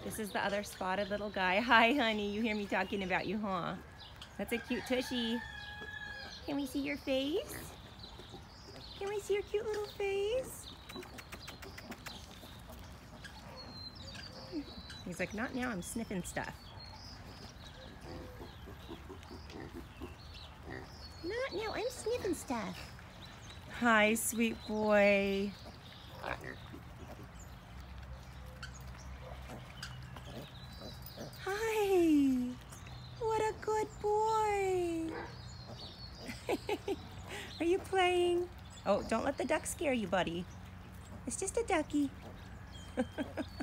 This is the other spotted little guy. Hi, honey. You hear me talking about you, huh? That's a cute tushy. Can we see your face? Can we see your cute little face? He's like, not now, I'm sniffing stuff. Not now, I'm sniffing stuff. Hi, sweet boy. Hi. What a good boy. Are you playing? Oh, don't let the duck scare you, buddy. It's just a ducky.